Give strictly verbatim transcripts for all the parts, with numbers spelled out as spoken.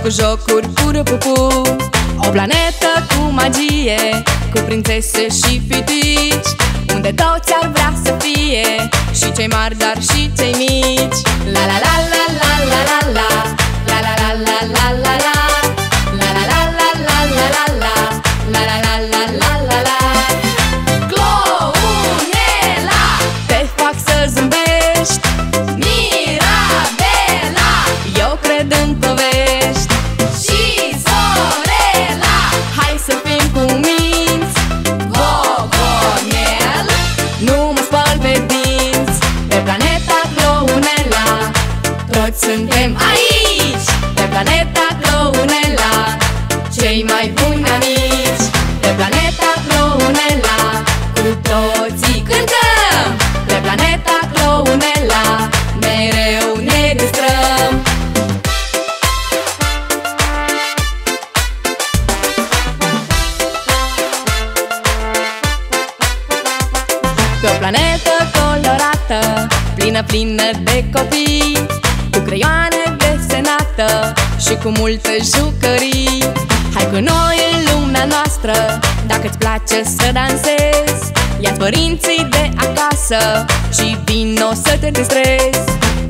cu jocuri, cu pupu. O planetă cu magie, cu prințese și pitici, unde toți ar vrea să fie, și cei mari, dar și cei mici. La la la la la la la la, la la la la la la la, la la la la la la la la, la la la la la la la. Clounela, te fac să zâmbești. Mirabela, eu cred în povești. Și Zorela, hai să fim cuminți. Gogonel, nu mă spăl pe dinți. Pe planeta Clounela, toți suntem aici. Pe planeta Clounela, cei mai buni amici. Pe planeta Clounela, cu toții cântăm. Pe planeta Clounela, mereu ne distrăm. Pe o planetă colorată, plină, plină de copii, cu creioane desenată și cu multe jucării. Hai cu noi în lumea noastră, dacă-ți place să dansezi. Ia-ți părinții de acasă și vino să te distrezi.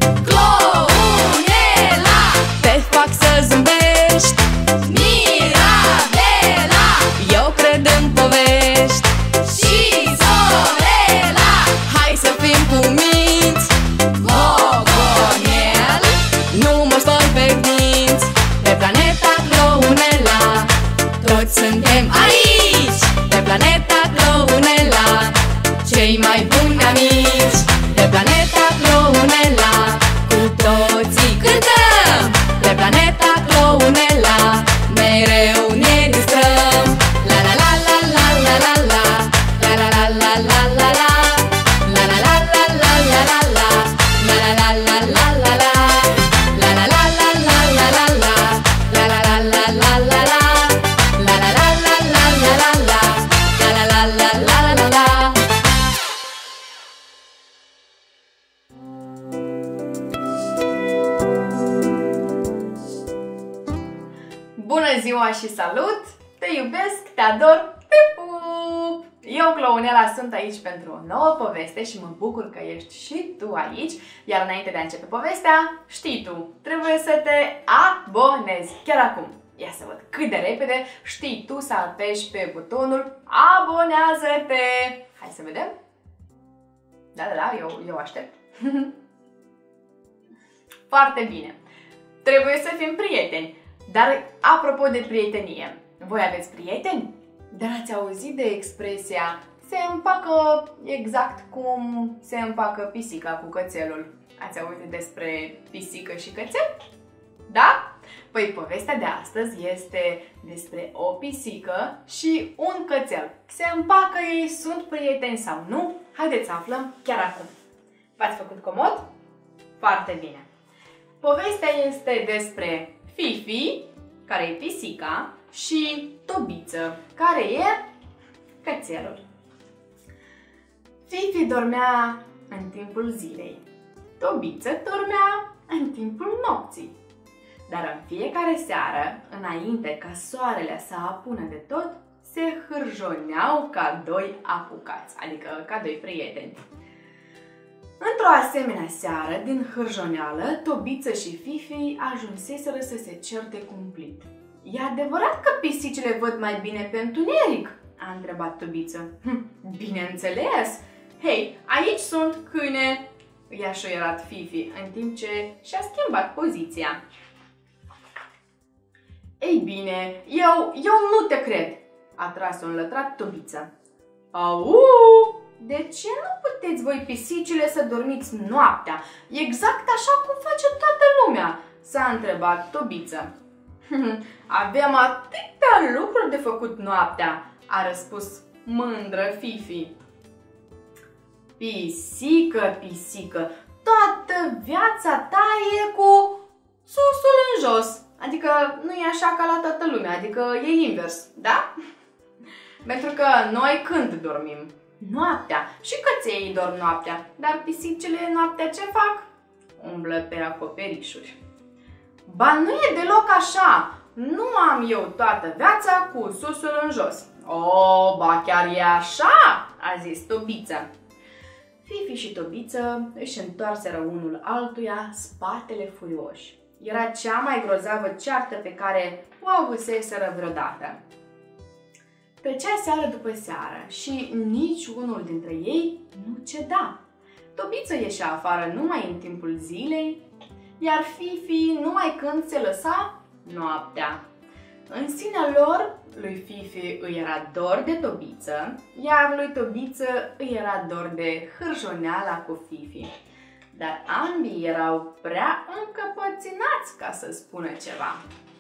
Clounela, te fac să zâmbești. Mirabela, eu cred în povești. Și Zorela, hai să fim cuminți. Gogonel, nu mă spăl pe dinți. Pe planeta Clounela, toți suntem aici. Pe planeta Clounela, cei mai buni amici. Pe planeta Clounela, cu toții cântăm. Pe planeta Clounela, mereu ne distrăm. La la la la la la la la, la la la la la la la, la la la la la la la la, la la la la la la la, la la la la la la la la, la la la la la la la, la la la la la la la la, la la la la la la la. Bună ziua și salut! Te iubesc, te ador, te pup! Eu, Clounela, sunt aici pentru o nouă poveste și mă bucur că ești și tu aici. Iar înainte de a începe povestea, știi tu, trebuie să te abonezi chiar acum. Ia să văd cât de repede știi tu să apeși pe butonul abonează-te! Hai să vedem? Da, da, da, eu, eu aștept. Foarte bine. Trebuie să fim prieteni. Dar apropo de prietenie, voi aveți prieteni? Dar ați auzit de expresia se împacă exact cum se împacă pisica cu cățelul? Ați auzit despre pisică și cățel? Da? Păi povestea de astăzi este despre o pisică și un cățel. Se împacă ei, sunt prieteni sau nu? Haideți să aflăm chiar acum. V-ați făcut comod? Foarte bine. Povestea este despre Fifi, care e pisica, și Tobiță, care e cățelul. Fifi dormea în timpul zilei. Tobiță dormea în timpul nopții. Dar în fiecare seară, înainte ca soarele să apună de tot, se hârjoneau ca doi apucați, adică ca doi prieteni. Într-o asemenea seară, din hârjoneală, Tobiță și Fifi ajunseseră să se certe cumplit. E adevărat că pisicile văd mai bine pe întuneric? A întrebat Tobiță. Hm, bineînțeles! Hei, aici sunt, câine! I-a șoierat Fifi, în timp ce și-a schimbat poziția. Ei bine, eu, eu nu te cred! A tras-o înlătrat Tobiță. Au! De ce nu puteți voi pisicile să dormiți noaptea? Exact așa cum face toată lumea, s-a întrebat Tobiță. Avem atâtea lucruri de făcut noaptea, a răspuns mândră Fifi. Pisică, pisică, toată viața ta e cu susul în jos. Adică nu e așa ca la toată lumea, adică e invers, da? Pentru că noi când dormim? Noaptea. Și căței dorm noaptea. Dar pisicile noaptea ce fac? Umblă pe acoperișuri. Ba nu e deloc așa! Nu am eu toată viața cu susul în jos. O, ba chiar e așa, a zis Tobiță. Fifi și Tobiță își întoarseră unul altuia spatele furioși. Era cea mai grozavă ceartă pe care o avuseseră vreodată. Trecea seară după seară și nici unul dintre ei nu ceda. Tobiță ieșea afară numai în timpul zilei, iar Fifi numai când se lăsa noaptea. În sinea lor, lui Fifi îi era dor de Tobiță, iar lui Tobiță îi era dor de hârjoneala cu Fifi. Dar ambii erau prea încăpățânați ca să spună ceva.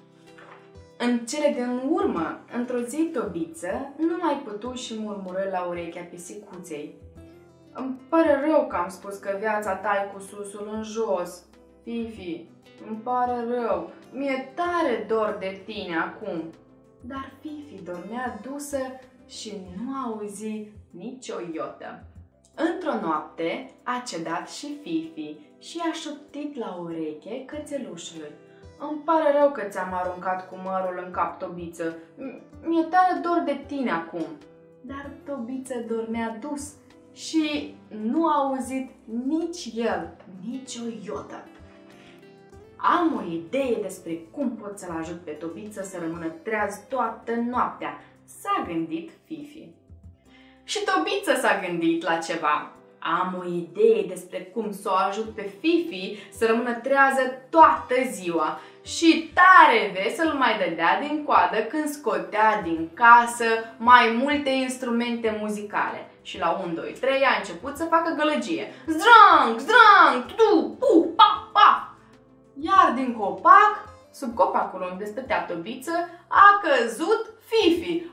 În cele din urmă, într-o zi Tobiță nu mai putu și murmură la urechea pisicuței: "Îmi pare rău că am spus că viața ta e cu susul în jos. Fifi, îmi pare rău, mi-e tare dor de tine acum." Dar Fifi dormea dusă și nu auzi nicio iotă. Într-o noapte a cedat și Fifi și a șoptit la ureche cățelușului: "Îmi pare rău că ți-am aruncat cu mărul în cap, Tobiță. Mi-e tare dor de tine acum." Dar Tobiță dormea dus și nu a auzit nici el nici o iotă. "Am o idee despre cum pot să-l ajut pe Tobiță să rămână treaz toată noaptea," s-a gândit Fifi. Și Tobiță s-a gândit la ceva. "Am o idee despre cum să o ajut pe Fifi să rămână trează toată ziua." Și tare vesel mai dădea din coadă când scotea din casă mai multe instrumente muzicale. Și la unu, doi, trei a început să facă gălăgie. Zdrang, zdrang, tu, pu, pa, pa. Iar din copac, sub copacul unde stătea Tobiță, a căzut Fifi.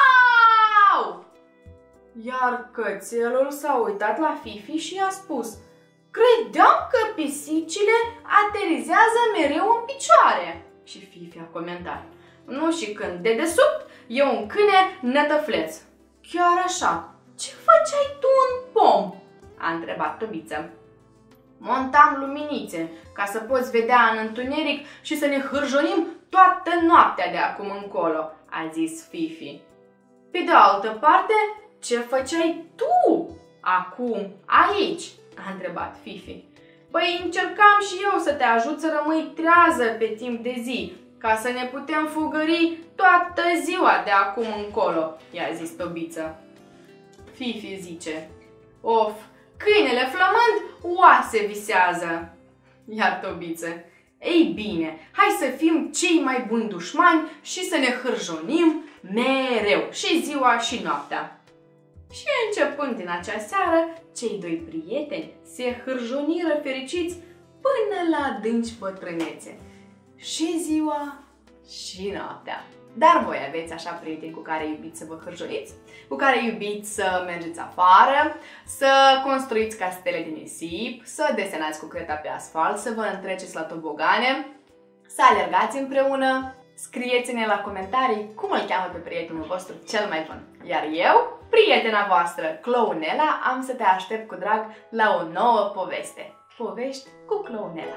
Au! Iar cățelul s-a uitat la Fifi și i-a spus: "Credeam că pisicile aterizează mereu în picioare." Și Fifi a comentat: "Nu și când dedesubt e un câine nătăfleț." "Chiar așa, ce făceai tu în pom?" a întrebat Tobiță. "Montam luminițe ca să poți vedea în întuneric și să ne hârjonim toată noaptea de acum încolo," a zis Fifi. "Pe de altă parte, ce făceai tu acum aici?" a întrebat Fifi. "Păi încercam și eu să te ajut să rămâi trează pe timp de zi, ca să ne putem fugări toată ziua de acum încolo," i-a zis Tobiță. Fifi zice: "Of, câinele flămând oase visează." Iar Tobiță: "Ei bine, hai să fim cei mai buni dușmani și să ne hârjonim mereu, și ziua și noaptea." Și începând din acea seară, cei doi prieteni se hârjoniră fericiți până la adânci bătrânețe, și ziua și noaptea. Dar voi aveți așa prieteni cu care iubiți să vă hârjoniți, cu care iubiți să mergeți afară, să construiți castele din nisip, să desenați cu creta pe asfalt, să vă întreceți la tobogane, să alergați împreună. Scrieți-ne la comentarii cum îl cheamă pe prietenul vostru cel mai bun. Iar eu, prietena voastră, Clownela, am să te aștept cu drag la o nouă poveste. Povești cu Clownela.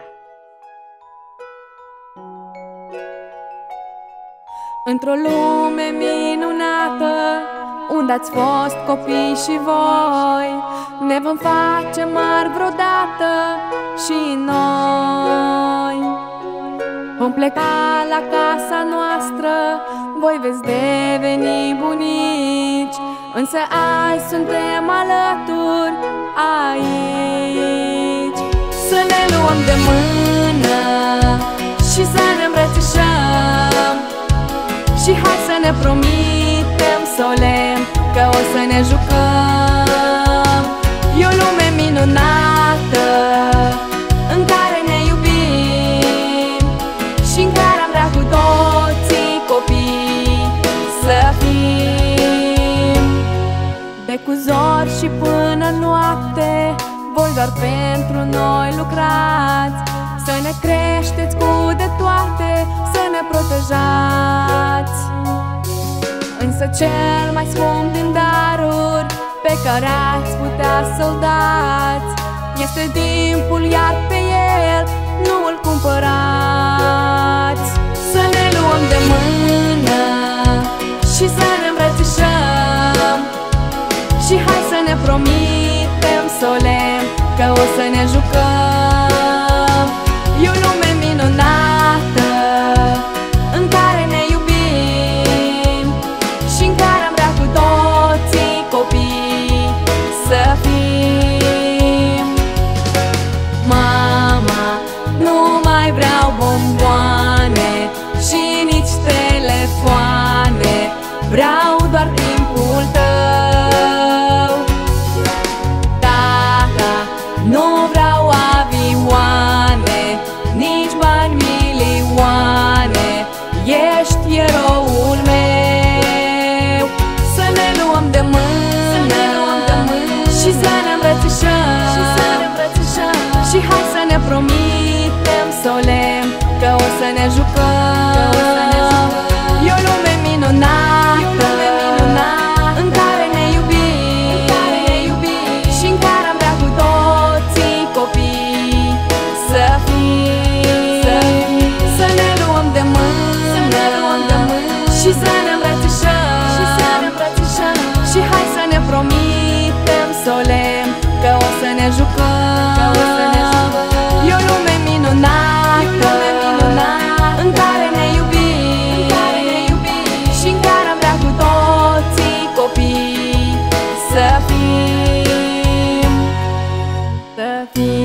Într-o lume minunată, unde ați fost copii și voi, ne vom face mari vreodată și noi. Vom pleca la casa noastră, voi veți deveni bunici, însă azi suntem alături aici. Să ne luăm de mână și să ne îmbrățișăm, și hai să ne promitem solemn că o să ne jucăm. E o lume minunată în care ne iubim și în care am vrea cu toții copii să fim. De cu zor și până noapte, voi doar pentru noi lucrați, să ne creșteți cu de toate, să ne protejați. Însă cel mai scump din daruri pe care ați putea să-l dați este timpul, iar pe el nu îl cumpărați. luăm de mână și să ne îmbrățișăm. Și hai să ne promitem solemn că o să ne jucăm. E o lume minunată în care ne iubim și în care am vrea cu toții copii să fim. Mama, nu mai vreau bomboane și nici telefoane, vreau doar timpul tău. Tata, nu vreau avioane, nici bani milioane, ești eroul meu. Să ne luăm de mână și să ne îmbrățișăm. Și hai să ne promitem solemn că o să ne jucăm. E o lume minunată în care ne iubim și în care am vrea cu toții copii să fim. Să ne luăm de mână și să ne îmbrățișăm. Și hai să ne promitem solemn că o să ne jucăm. E o lume minunată în care ne iubim și în care am vrea cu toții copii să fim. Să fim.